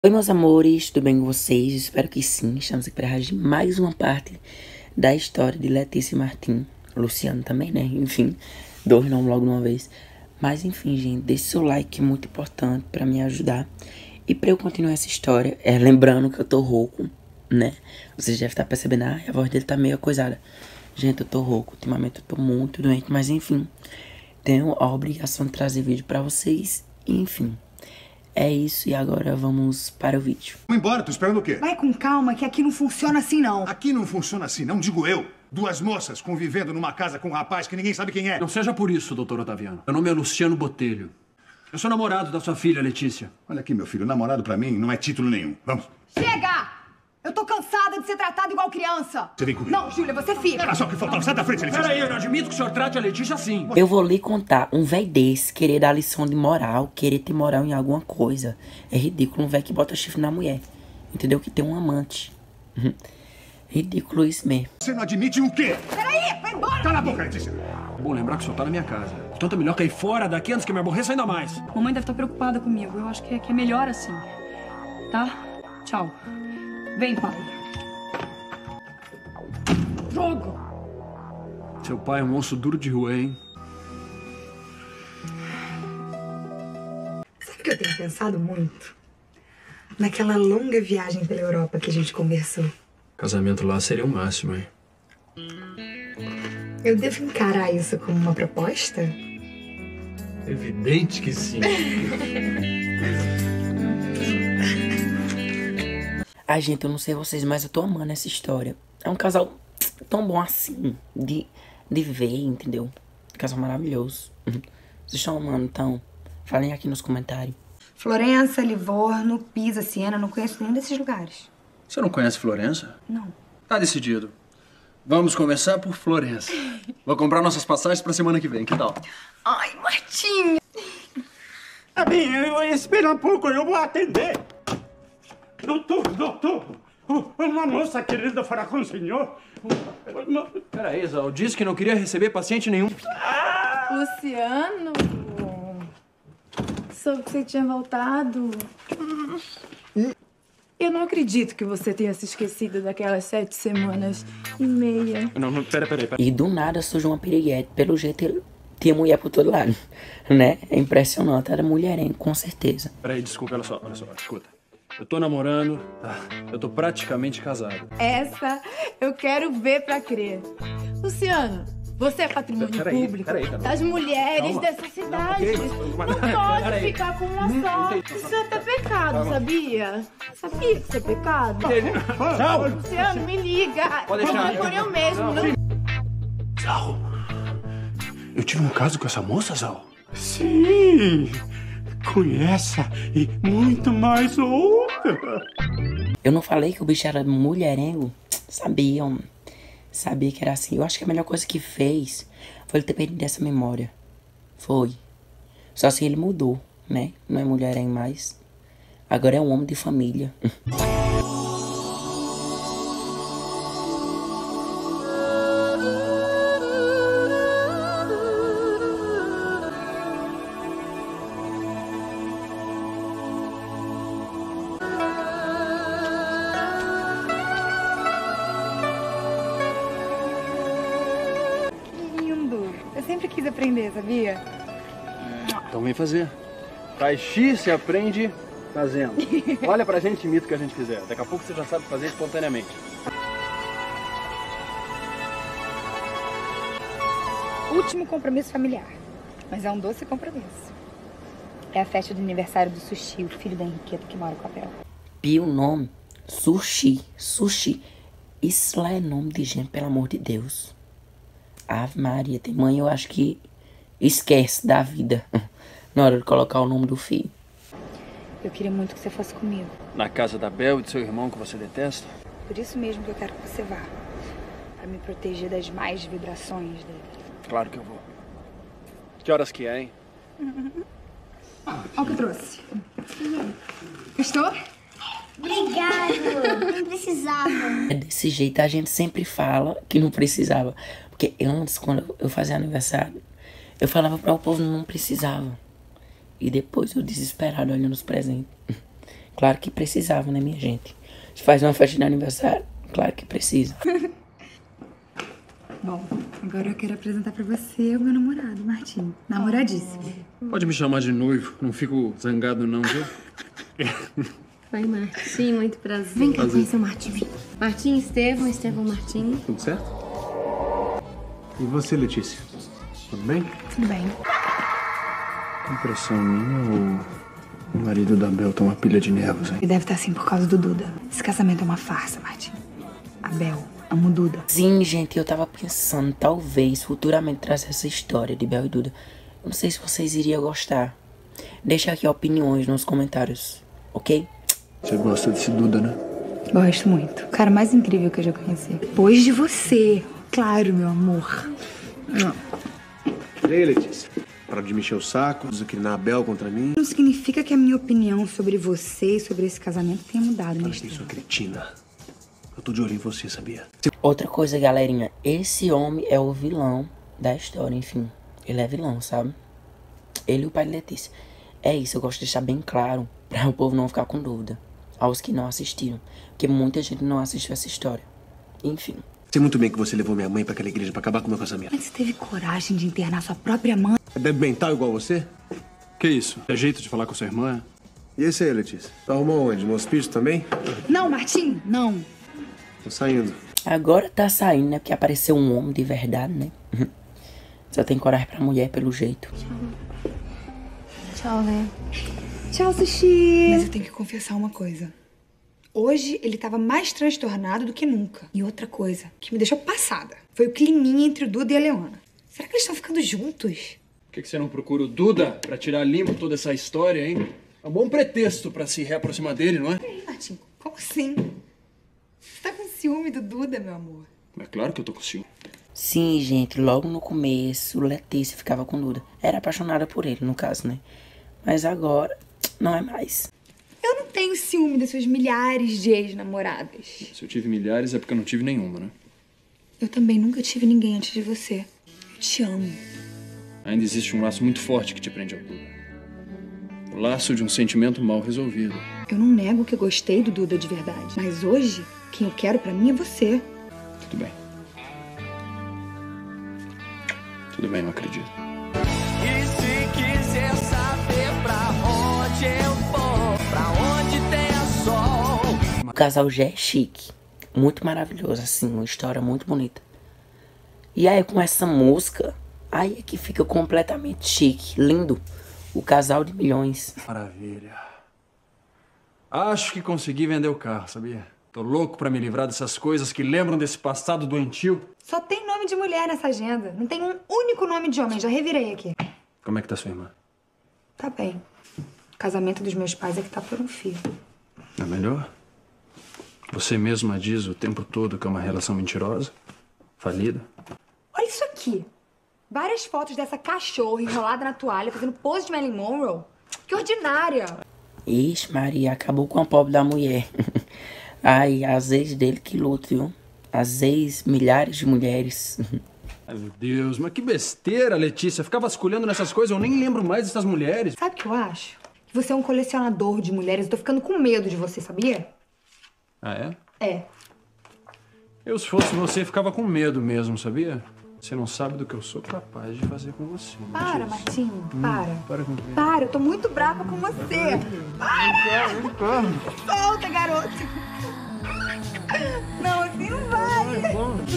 Oi, meus amores, tudo bem com vocês? Espero que sim. Estamos aqui para reagir mais uma parte da história de Letícia e Martim. Luciano também, né? Enfim, dois nomes logo de uma vez. Mas enfim, gente, deixe seu like, muito importante para me ajudar. E para eu continuar essa história, lembrando que eu tô rouco, né? Vocês devem estar percebendo, a voz dele tá meio coisada. Gente, eu tô rouco, ultimamente eu tô muito doente, mas enfim, tenho a obrigação de trazer vídeo pra vocês, enfim. É isso, e agora vamos para o vídeo. Vamos embora, tô esperando o quê? Vai com calma, que aqui não funciona assim, não. Aqui não funciona assim, não digo eu. Duas moças convivendo numa casa com um rapaz que ninguém sabe quem é. Não seja por isso, doutor Otaviano. Meu nome é Luciano Botelho. Eu sou namorado da sua filha, Letícia. Olha aqui, meu filho, namorado pra mim não é título nenhum. Vamos. Chega! Eu tô cansada de ser tratada igual criança. Você vem comigo. Não, Júlia, você fica. Era só o que faltava. Sai da frente, Letícia. Peraí, eu não admito que o senhor trate a Letícia assim. Eu vou lhe contar, um véi desse querer dar lição de moral, querer ter moral em alguma coisa. É ridículo um véi que bota chifre na mulher. Entendeu? Que tem um amante. Ridículo isso mesmo. Você não admite o quê? Peraí, vai embora! Cala a boca, Letícia. É bom lembrar que o senhor tá na minha casa. Portanto, é melhor cair fora daqui antes que eu me aborreça ainda mais. Mamãe deve estar preocupada comigo. Eu acho que é melhor assim. Tá? Tchau. Vem, pai. Jogo! Seu pai é um osso duro de rua, hein? Sabe o que eu tenho pensado muito? Naquela longa viagem pela Europa que a gente conversou. Casamento lá seria o máximo, hein? Eu devo encarar isso como uma proposta? Evidente que sim. Ai, gente, eu não sei vocês, mas eu tô amando essa história. É um casal tão bom assim, de ver, entendeu? Um casal maravilhoso. Vocês estão amando, então? Falem aqui nos comentários. Florença, Livorno, Pisa, Siena, não conheço nenhum desses lugares. Você não conhece Florença? Não. Tá decidido. Vamos começar por Florença. Vou comprar nossas passagens pra semana que vem, que tal? Ai, Martinho! Espera um pouco, eu vou atender. Doutor, uma moça querendo falar com o senhor. Peraí, Zal, disse que não queria receber paciente nenhum. Luciano! Soube que você tinha voltado. Eu não acredito que você tenha se esquecido daquelas 7 semanas e meia. Não, pera. E do nada surge uma piriguete. Pelo jeito, ele tinha mulher por todo lado, né? É impressionante. Era mulherengo, com certeza. Peraí, desculpa, olha só, escuta. Eu tô namorando, eu tô praticamente casado. Essa eu quero ver pra crer. Luciano, você é patrimônio público das mulheres dessa cidade. Não pode ficar com uma só. Isso é até pecado, sabia? Sabia que isso é pecado? Luciano, me liga. Pode deixar. Por eu mesmo. Não... Zal, eu tive um caso com essa moça, Zal? Sim, conheça e muito mais outra. Eu não falei que o bicho era mulherengo? Sabiam. Sabia que era assim. Eu acho que a melhor coisa que fez foi ele ter perdido essa memória. Foi. Só assim ele mudou, né? Não é mulherengo mais. Agora é um homem de família. Eu sempre quis aprender, sabia? Então vem fazer. Tai Chi se aprende fazendo. Olha pra gente e imita o que a gente fizer. Daqui a pouco você já sabe fazer espontaneamente. Último compromisso familiar. Mas é um doce compromisso. É a festa do aniversário do Sushi, o filho da Henriqueta que mora com a Bel. Pio o nome. Sushi. Sushi. Isso lá é nome de gente, pelo amor de Deus. Ave Maria, tem mãe, eu acho que esquece da vida na hora de colocar o nome do filho. Eu queria muito que você fosse comigo. Na casa da Bel e do seu irmão que você detesta? Por isso mesmo que eu quero que você vá. Pra me proteger das más vibrações dele. Claro que eu vou. Que horas que é, hein? Olha o que eu trouxe. Gostou? Obrigado, não precisava. É desse jeito, a gente sempre fala que não precisava. Porque antes, quando eu fazia aniversário, eu falava para o povo que não precisava. E depois eu desesperado olhando os presentes. Claro que precisava, né, minha gente? Se faz uma festa de aniversário, claro que precisa. Bom, agora eu quero apresentar pra você o meu namorado, Martim. Namoradíssimo. Pode me chamar de noivo, não fico zangado não, viu? Oi, Martim, muito prazer. Vem cá conhecer o Martim. Martim, Estevão, Martim. Tudo certo? E você, Letícia? Tudo bem? Tudo bem. Impressão minha ou o marido da Bel tá uma pilha de nervos, hein? Ele deve estar assim por causa do Duda. Esse casamento é uma farsa, Martim. A Bel ama o Duda. Sim, gente, eu tava pensando, talvez, futuramente, trazer essa história de Bel e Duda. Eu não sei se vocês iriam gostar. Deixa aqui opiniões nos comentários, ok? Você gosta desse Duda, né? Gosto muito. O cara mais incrível que eu já conheci. Depois de você. Claro, meu amor. E aí, Letícia? Para de me encher o saco, desacrinar a Bel contra mim. Não significa que a minha opinião sobre você e sobre esse casamento tenha mudado, né? Para que sua cretina. Eu tô de olho em você, sabia? Outra coisa, galerinha. Esse homem é o vilão da história, enfim. Ele é vilão, sabe? Ele e o pai de Letícia. É isso, eu gosto de deixar bem claro pra o povo não ficar com dúvida. Aos que não assistiram. Porque muita gente não assistiu essa história. Enfim. Sei muito bem que você levou minha mãe pra aquela igreja pra acabar com o meu casamento. Mas você teve coragem de internar sua própria mãe? É débil mental igual você? Que isso? É jeito de falar com sua irmã? E esse aí, Letícia? Tá arrumou onde? No hospício também? Não, Martim, não. Tô saindo. Agora tá saindo, né? Porque apareceu um homem de verdade, né? Só tem coragem pra mulher, pelo jeito. Tchau, Lê. Tchau, Sushi. Mas eu tenho que confessar uma coisa. Hoje ele tava mais transtornado do que nunca. E outra coisa que me deixou passada foi o climinha entre o Duda e a Leona. Será que eles estão ficando juntos? Por que você não procura o Duda pra tirar limpo toda essa história, hein? É um bom pretexto pra se reaproximar dele, não é? Peraí, Martim, como assim? Você tá com ciúme do Duda, meu amor? É claro que eu tô com ciúme. Sim, gente, logo no começo, Letícia ficava com Duda. Era apaixonada por ele, no caso, né? Mas agora, não é mais. Eu não tenho ciúme das suas milhares de ex-namoradas. Se eu tive milhares é porque eu não tive nenhuma, né? Eu também nunca tive ninguém antes de você. Eu te amo. Ainda existe um laço muito forte que te prende ao Duda. O laço de um sentimento mal resolvido. Eu não nego que eu gostei do Duda de verdade. Mas hoje, quem eu quero pra mim é você. Tudo bem. Tudo bem, não acredito. E se quiser saber pra onde eu vou, pra onde tem sol. O casal já é chique. Muito maravilhoso, assim, uma história muito bonita. E aí, com essa música, aí é que fica completamente chique, lindo. O casal de milhões. Maravilha. Acho que consegui vender o carro, sabia? Tô louco pra me livrar dessas coisas que lembram desse passado doentio. Só tem nome de mulher nessa agenda. Não tem um único nome de homem. Já revirei aqui. Como é que tá sua irmã? Tá bem. O casamento dos meus pais é que tá por um fio. É melhor? Você mesma diz o tempo todo que é uma relação mentirosa, falida. Olha isso aqui. Várias fotos dessa cachorra enrolada na toalha, fazendo pose de Marilyn Monroe. Que ordinária. Ixi, Maria, acabou com a pobre da mulher. Ai, as ex dele que luta, viu? As ex, milhares de mulheres. Ai, meu Deus, mas que besteira, Letícia. Ficar vasculhando nessas coisas, eu nem lembro mais dessas mulheres. Sabe o que eu acho? Que você é um colecionador de mulheres. Eu tô ficando com medo de você, sabia? Ah, é? É. Eu, se fosse você, ficava com medo mesmo, sabia? Você não sabe do que eu sou capaz de fazer com você. Para, Letícia. Martinho, para. Para com o quê? Para, eu tô muito brava com você. Para! Solta, garoto. Não, assim não vai.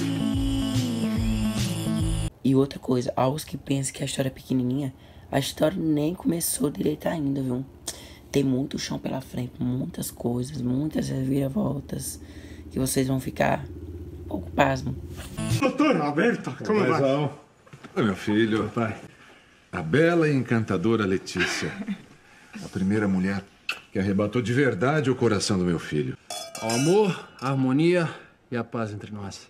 E outra coisa, aos que pensam que a história é pequenininha, a história nem começou direito ainda, viu? Tem muito chão pela frente, muitas coisas, muitas reviravoltas, que vocês vão ficar um pouco pasmo. Doutor Alberto, como vai? Oi, meu filho. Pai. A bela e encantadora Letícia. A primeira mulher que arrebatou de verdade o coração do meu filho. Ao amor, a harmonia e a paz entre nós.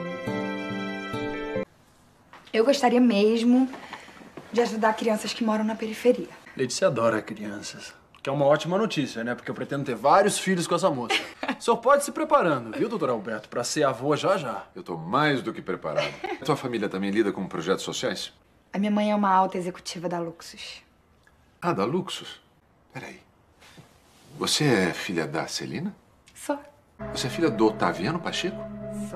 Eu gostaria mesmo de ajudar crianças que moram na periferia. Letícia adora crianças. Que é uma ótima notícia, né? Porque eu pretendo ter vários filhos com essa moça. O senhor pode se preparando, viu, doutor Alberto? Pra ser avô já já. Eu tô mais do que preparado. A tua família também lida com projetos sociais? A minha mãe é uma alta executiva da Luxus. Ah, da Luxus? Peraí. Você é filha da Celina? Sou. Você é filha do Otaviano Pacheco? Sou.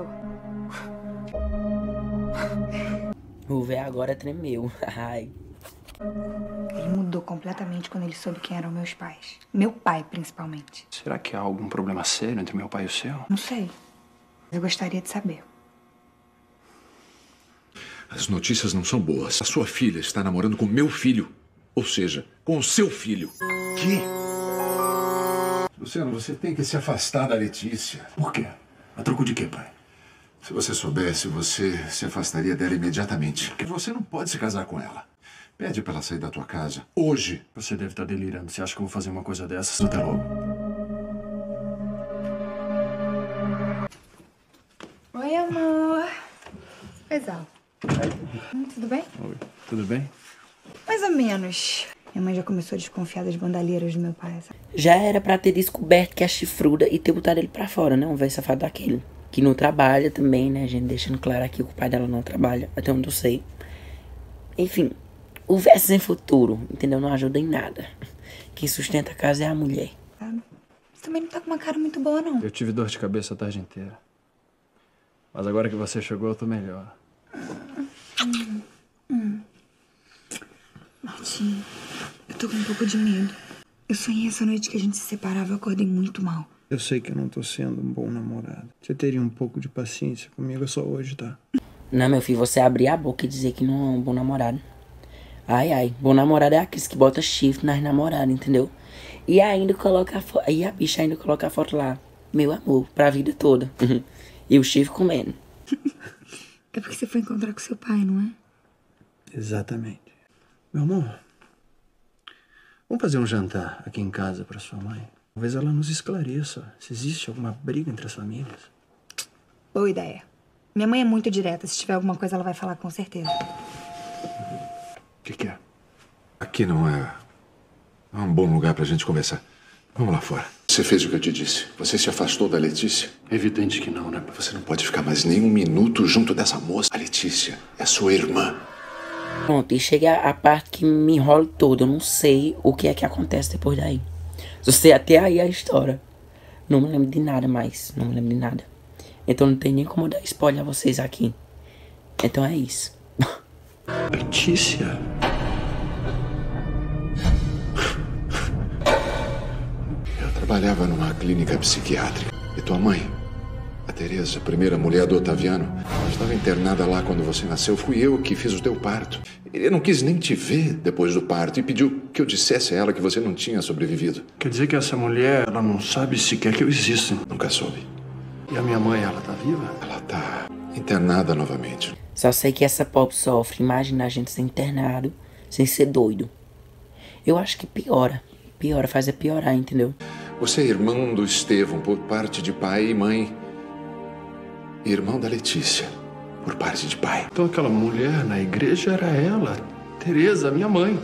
O véio agora tremeu. Ai. Ele mudou completamente quando ele soube quem eram meus pais. Meu pai, principalmente. Será que há algum problema sério entre meu pai e o seu? Não sei. Eu gostaria de saber. As notícias não são boas. A sua filha está namorando com meu filho. Ou seja, com o seu filho. Que? Luciano, você tem que se afastar da Letícia. Por quê? A troco de quê, pai? Se você soubesse, você se afastaria dela imediatamente. Porque você não pode se casar com ela. Pede pra ela sair da tua casa. Hoje. Você deve estar delirando. Você acha que eu vou fazer uma coisa dessas? Até logo. Oi, amor. Pois é. Tudo bem? Oi. Tudo bem? Mais ou menos. Minha mãe já começou a desconfiar das bandalheiras do meu pai, sabe? Já era pra ter descoberto que é chifruda e ter botado ele pra fora, né? Um velho safado daquele. Que não trabalha também, né, gente? Deixando claro aqui que o pai dela não trabalha, até onde eu sei. Enfim, o velho sem futuro, entendeu? Não ajuda em nada. Quem sustenta a casa é a mulher. Você também não tá com uma cara muito boa, não. Eu tive dor de cabeça a tarde inteira. Mas agora que você chegou, eu tô melhor. Martim, eu tô com um pouco de medo. Eu sonhei essa noite que a gente se separava e eu acordei muito mal. Eu sei que eu não tô sendo um bom namorado. Você teria um pouco de paciência comigo só hoje, tá? Não, meu filho, você abrir a boca e dizer que não é um bom namorado. Ai, ai, bom namorado é aqueles que bota chifre nas namoradas, entendeu? E ainda coloca a foto. E a bicha ainda coloca a foto lá. Meu amor, pra vida toda. E o chifre comendo. É porque você foi encontrar com seu pai, não é? Exatamente. Meu amor, vamos fazer um jantar aqui em casa pra sua mãe? Talvez ela nos esclareça se existe alguma briga entre as famílias. Boa ideia. Minha mãe é muito direta. Se tiver alguma coisa, ela vai falar com certeza. O que é? Aqui não é um bom lugar pra gente conversar. Vamos lá fora. Você fez o que eu te disse. Você se afastou da Letícia? Evidente que não, né? Você não pode ficar mais nem um minuto junto dessa moça. A Letícia é sua irmã. Pronto, e chega a parte que me enrola toda. Eu não sei o que é que acontece depois daí. Só sei até aí a história. Não me lembro de nada mais. Não me lembro de nada. Então não tem nem como dar spoiler a vocês aqui. Então é isso. Letícia? Eu trabalhava numa clínica psiquiátrica. E tua mãe, a Teresa, a primeira mulher do Otaviano, estava internada lá quando você nasceu. Fui eu que fiz o teu parto. Ele não quis nem te ver depois do parto e pediu que eu dissesse a ela que você não tinha sobrevivido. Quer dizer que essa mulher, ela não sabe sequer que eu existo. Nunca soube. E a minha mãe, ela tá viva? Ela tá internada novamente. Só sei que essa pop sofre. Imagina a gente ser internado sem ser doido. Eu acho que piora. Piora, faz piorar, entendeu? Você é irmão do Estevão por parte de pai e mãe. E irmão da Letícia por parte de pai. Então aquela mulher na igreja era ela, Teresa, minha mãe.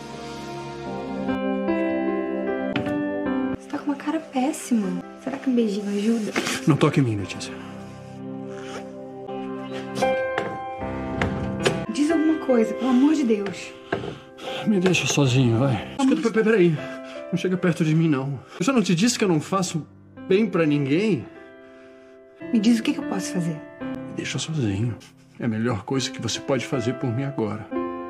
Você tá com uma cara péssima. Será que um beijinho ajuda? Não toque em mim, Letícia. Diz alguma coisa, pelo amor de Deus. Me deixa sozinho, vai. Escuta, peraí. Não chega perto de mim, não. Eu já não te disse que eu não faço bem pra ninguém? Me diz o que eu posso fazer. Me deixa sozinho. É a melhor coisa que você pode fazer por mim agora.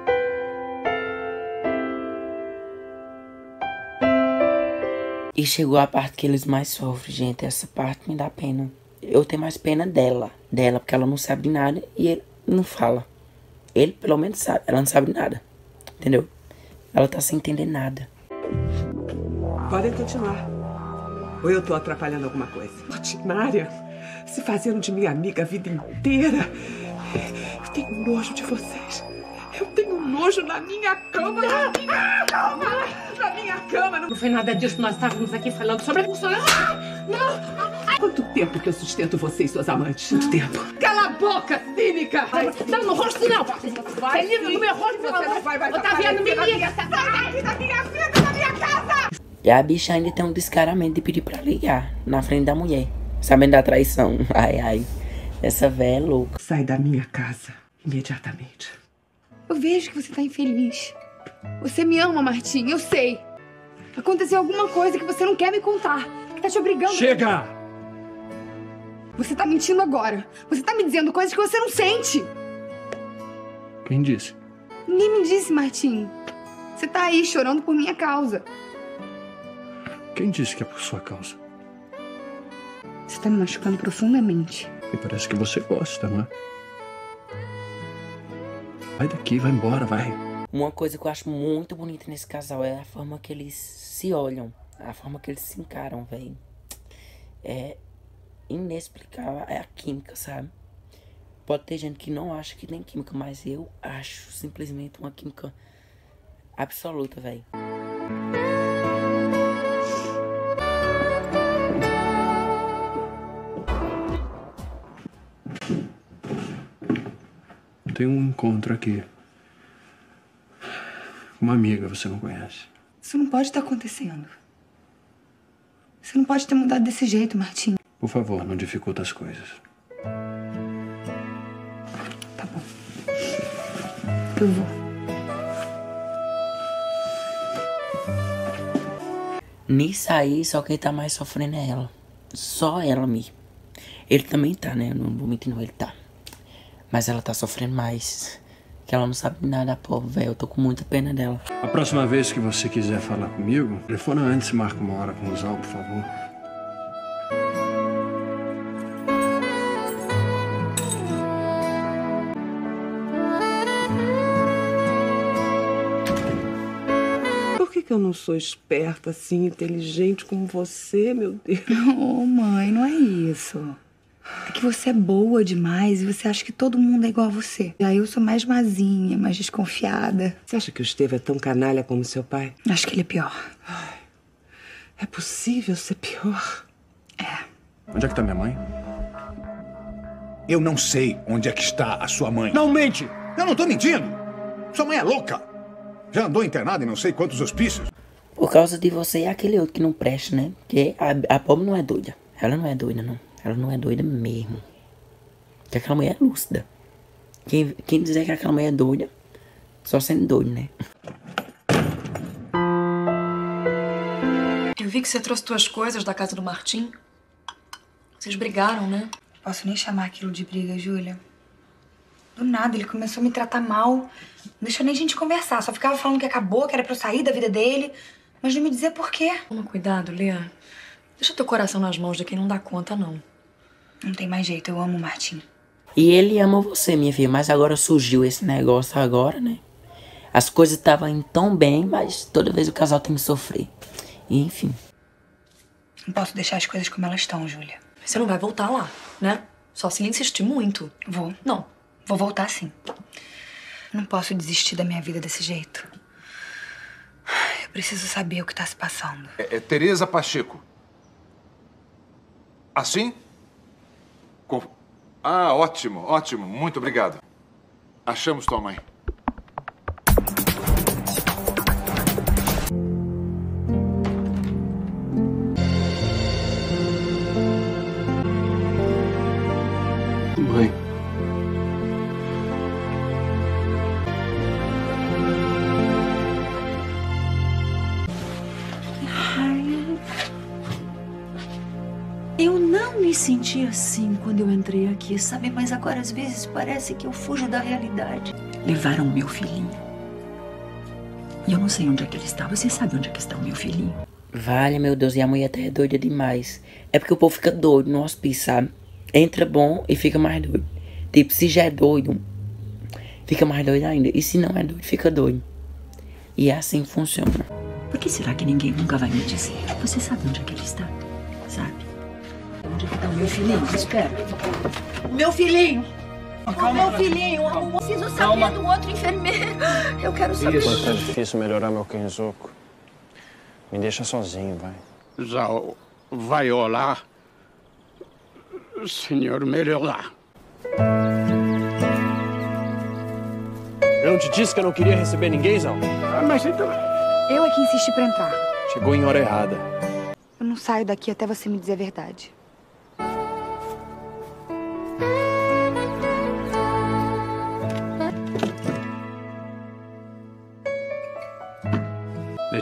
E chegou a parte que eles mais sofrem, gente. Essa parte me dá pena. Eu tenho mais pena dela. Porque ela não sabe de nada e ele não fala. Ele, pelo menos, sabe. Ela não sabe de nada. Entendeu? Ela tá sem entender nada. Podem continuar. Ou eu tô atrapalhando alguma coisa? Ordinária, se fazendo de minha amiga a vida inteira. Eu tenho nojo de vocês. Eu tenho nojo na minha cama. Na minha cama. Na minha cama. Não foi nada disso. Nós estávamos aqui falando sobre a funcionária. Não. Quanto tempo que eu sustento você e suas amantes? Muito tempo. Cala a boca, cínica. Não, no rosto não. Vai livre no meu rosto, pelo amor. Otaviano, me liga. Sai daqui da minha vida, da minha casa. E a bicha ainda tem um descaramento de pedir pra ligar na frente da mulher. Sabendo da traição. Ai, ai. Essa véia é louca. Sai da minha casa imediatamente. Eu vejo que você tá infeliz. Você me ama, Martim, eu sei. Aconteceu alguma coisa que você não quer me contar. Que tá te obrigando... Chega! Você tá mentindo agora. Você tá me dizendo coisas que você não sente. Quem disse? Ninguém me disse, Martim. Você tá aí chorando por minha causa. Quem disse que é por sua causa? Você tá me machucando profundamente. E parece que você gosta, não é? Vai daqui, vai embora, vai. Uma coisa que eu acho muito bonita nesse casal é a forma que eles se olham. A forma que eles se encaram, velho. É inexplicável, é a química, sabe? Pode ter gente que não acha que tem química, mas eu acho simplesmente uma química absoluta, velho. Tem um encontro aqui. Uma amiga você não conhece. Isso não pode estar acontecendo. Você não pode ter mudado desse jeito, Martim. Por favor, não dificulta as coisas. Tá bom. Eu vou. Nisso aí, só quem tá mais sofrendo é ela. Só ela mesmo. Ele também tá, né? Eu não vou mentir, não, ele tá. Mas ela tá sofrendo mais. Que ela não sabe nada, pobre, velho. Eu tô com muita pena dela. A próxima vez que você quiser falar comigo, telefona antes e marca uma hora com o Zal, por favor. Por que eu não sou esperta, assim, inteligente como você, meu Deus? Oh, mãe, não é isso. É que você é boa demais e você acha que todo mundo é igual a você. E aí eu sou mais mazinha, mais desconfiada. Você acha que o Estevão é tão canalha como seu pai? Acho que ele é pior. Ai, é possível ser pior? É. Onde é que tá minha mãe? Eu não sei onde é que está a sua mãe. Não mente! Eu não tô mentindo! Sua mãe é louca! Já andou internada em não sei quantos hospícios. Por causa de você e aquele outro que não presta, né? Porque a pobre não é doida. Ela não é doida, não. Ela não é doida mesmo. Que aquela mulher é lúcida. Quem dizer que aquela mulher é doida, só sendo doido, né? Eu vi que você trouxe suas coisas da casa do Martim. Vocês brigaram, né? Posso nem chamar aquilo de briga, Júlia. Do nada, ele começou a me tratar mal. Não deixou nem a gente conversar. Só ficava falando que acabou, que era pra eu sair da vida dele. Mas não me dizer por quê. Toma cuidado, Lê. Deixa teu coração nas mãos de quem não dá conta, não. Não tem mais jeito, eu amo o Martim. E ele ama você, minha filha. Mas agora surgiu esse negócio agora, né? As coisas estavam indo tão bem, mas toda vez o casal tem que sofrer. E, enfim. Não posso deixar as coisas como elas estão, Júlia. Você não vai voltar lá, né? Só se ele insistir muito. Vou. Não. Vou voltar, sim. Não posso desistir da minha vida desse jeito. Eu preciso saber o que tá se passando. É Teresa Pacheco. Assim? Ah, ótimo, ótimo. Muito obrigado. Achamos tua mãe. Mãe. Eu não me senti assim quando eu entrei aqui, sabe? Mas agora às vezes parece que eu fujo da realidade. Levaram o meu filhinho. E eu não sei onde é que ele está. Você sabe onde é que está o meu filhinho? Vale, meu Deus, e a mulher até é doida demais. É porque o povo fica doido no hospício, sabe? Entra bom e fica mais doido. Tipo, se já é doido, fica mais doido ainda. E se não é doido, fica doido. E é assim que funciona. Por que será que ninguém nunca vai me dizer? Você sabe onde é que ele está? Sabe? Onde é que está o meu filhinho? Espera. O meu filhinho! Calma, o meu filhinho! Eu preciso saber do outro enfermeiro. Eu quero saber. Isso, tá difícil melhorar meu Kenzoku. Me deixa sozinho, vai. Já vai olhar. Senhor, melhorar. Eu não te disse que eu não queria receber ninguém, Zal? Mas então... Eu é que insisti pra entrar. Chegou em hora errada. Eu não saio daqui até você me dizer a verdade.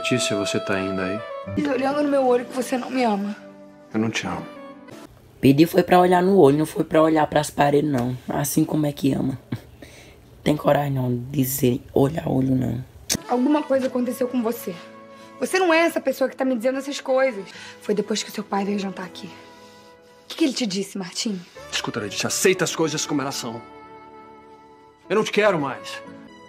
Letícia, você tá indo aí? Tô olhando no meu olho que você não me ama. Eu não te amo. Pedir foi pra olhar no olho, não foi pra olhar pras paredes, não. Assim como é que ama. Tem coragem não de dizer olho a olho, não. Alguma coisa aconteceu com você. Você não é essa pessoa que tá me dizendo essas coisas. Foi depois que o seu pai veio jantar aqui. O que ele te disse, Martim? Escuta, Letícia, aceita as coisas como elas são. Eu não te quero mais.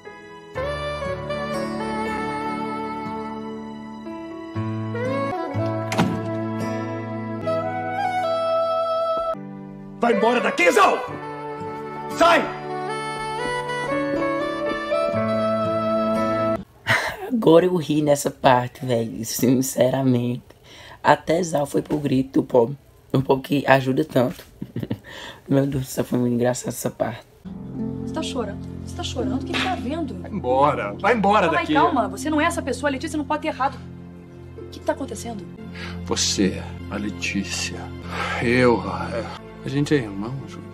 Vai embora daqui, Zão! Sai! Agora eu ri nessa parte, velho. Sinceramente. Até Zal foi pro grito do pobre. Um povo que ajuda tanto. Meu Deus do céu, foi muito engraçado essa parte. Você tá chorando? Você tá chorando? O que tá vendo? Vai embora Calma daqui. aí, calma. Você não é essa pessoa, a Letícia não pode ter errado. O que tá acontecendo? Você, a Letícia, eu... A gente é irmão, Júlio.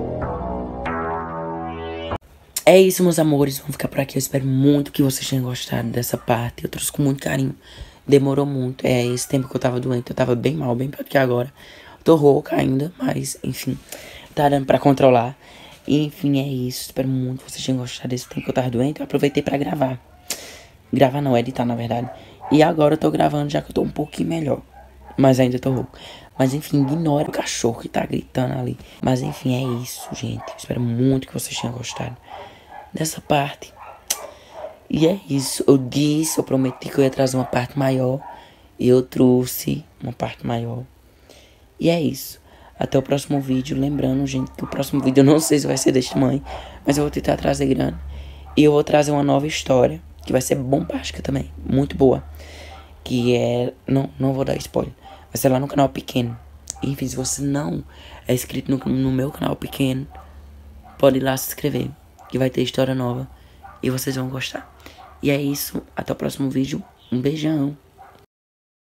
É isso, meus amores. Vamos ficar por aqui. Eu espero muito que vocês tenham gostado dessa parte. Eu trouxe com muito carinho. Demorou muito. É, esse tempo que eu tava doente, eu tava bem mal, bem pior do que agora. Tô rouca ainda, mas, enfim, tá dando pra controlar. E, enfim, é isso. Espero muito que vocês tenham gostado desse tempo que eu tava doente. Eu aproveitei pra gravar. Gravar não, editar, na verdade. E agora eu tô gravando já que eu tô um pouquinho melhor. Mas ainda tô rouco. Mas, enfim, ignora o cachorro que tá gritando ali. Mas, enfim, é isso, gente. Espero muito que vocês tenham gostado dessa parte. E é isso. Eu prometi que eu ia trazer uma parte maior. E eu trouxe uma parte maior. E é isso. Até o próximo vídeo. Lembrando, gente, que o próximo vídeo eu não sei se vai ser deste tamanho. Mas eu vou tentar trazer grande. E eu vou trazer uma nova história. Que vai ser bombástica também. Muito boa. Que é... Não vou dar spoiler. Vai ser lá no canal pequeno. Enfim, se você não é inscrito no meu canal pequeno, pode ir lá se inscrever. Que vai ter história nova. E vocês vão gostar. E é isso. Até o próximo vídeo. Um beijão.